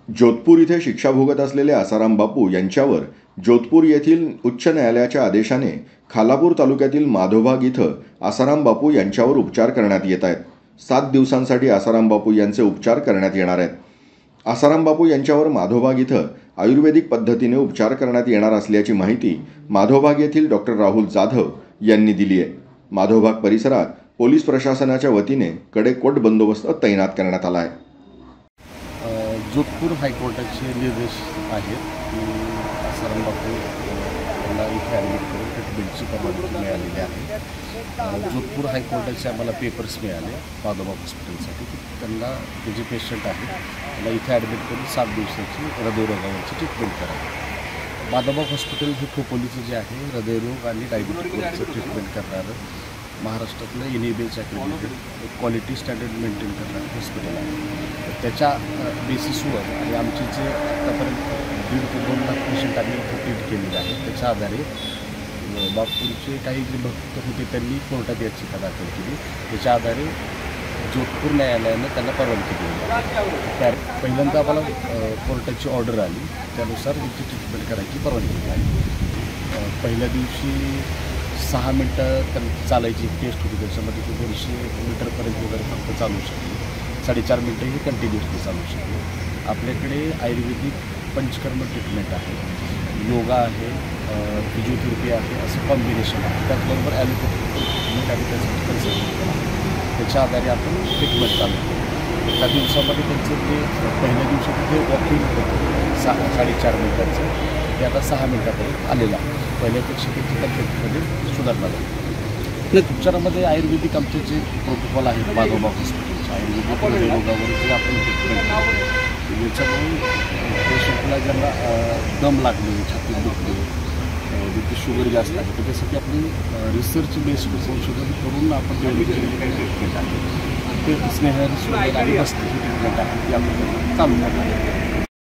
जोधपूर इथे शिक्षा भोगत असलेले आसाराम बापू यांच्यावर जोधपूर येथील उच्च न्यायालयाच्या आदेशाने खालापूर तालुक्यातील माधोबाग इथं आसाराम बापू यांच्यावर उपचार करण्यात येत आहेत। 7 दिवसांसाठी आसाराम बापू यांचे उपचार करण्यात येणार आहेत। आसाराम बापू यांच्यावर माधोबाग इथं आयुर्वेदिक पद्धतीने उपचार करण्यात येणार असल्याची माहिती माधोबाग येथील डॉक्टर राहुल जाधव यांनी दिली आहे। माधोबाग परिसरात पोलीस प्रशासनाच्या वतीने कडेकोट बंदोबस्त तैनात करण्यात आला आहे। जोधपूर हायकोर्टाचे निर्देश आहेत की आसाराम बापू यांना इथे ॲडमिट करून ट्रीटमेंटची परवानगी मिळालेली आहे। जोधपूर हायकोर्टाचे आम्हाला पेपर्स मिळाले माधोबाग हॉस्पिटलसाठी की त्यांना ते जे पेशंट आहे त्यांना इथे ॲडमिट करून 7 दिवसाची हृदयरोगावरची ट्रीटमेंट करावी। माधोबाग हॉस्पिटल हे खोपोलीचं जे आहे हृदयरोग आणि डायबिटीजवरचं ट्रीटमेंट करणारं महाराष्ट्रातलं NABH accredited quality standard maintain करणारं हॉस्पिटल आहे। त्याच्या बेसिसवर आणि आमचे जे आतापर्यंत 1.5 ते 2 लाख पेशंट आम्ही ट्रीट केलेले आहेत त्याच्या आधारे बापूंचे काही जे भक्त होते त्यांनी कोर्टात याचिका दाखल केली। त्याच्या आधारे जोधपूर न्यायालयानं त्यांना परवानगी दिली। त्या पहिल्यांदा आम्हाला कोर्टाची ऑर्डर आली, त्यानुसार इथे ट्रीटमेंट करायची परवानगी मिळाली। पहिल्या दिवशी 6 मिनटं चालायची टेस्ट होती, त्याच्यामध्ये ते 200 मीटरपर्यंत वगैरे फक्त चालू शकते। 4.5 मिनटं ही कंटिन्युअसली चालू शकते। आपल्याकडे आयुर्वेदिक पंचकर्म ट्रीटमेंट आहे, योगा आहे, फिजिओथेरपी आहे, असं कॉम्बिनेशन आहे। त्याचबरोबर ॲलोपॅथिक ट्रीटमेंट आणि त्यासाठी कन्सल्टेशन आहे। त्याच्या आधारे आपण ट्रीटमेंट चालू करतो। एका दिवसामध्ये त्यांचं जे पहिल्या दिवशी तिथे वॉकिंग होतं 4.5 मिनटाचं, ते आता 6 मिनटापर्यंत आलेलं आहे। पहिल्यापेक्षा त्यांची तब्येतीमध्ये सुधारणा झाली। उपचारामध्ये आयुर्वेदिक आमचे जे प्रोटोकॉल आहेत माधोबाग हॉस्पिटलचे आयुर्वेदिक हृदयरोगावर जे आपण ट्रीटमेंट करतो, याच्यामुळे पेशंटला ज्यांना दम लागणे, छातीत दुखणे, जिथे शुगर जास्त आहे त्याच्यासाठी आपण रिसर्च बेस्ड संशोधन करून आपण डेव्हलप केलेली काही ट्रीटमेंट आहे। ते स्नेहर शुगर आणि बस्ती ही ट्रीटमेंट आहे ती आपण चालू करणार आहे।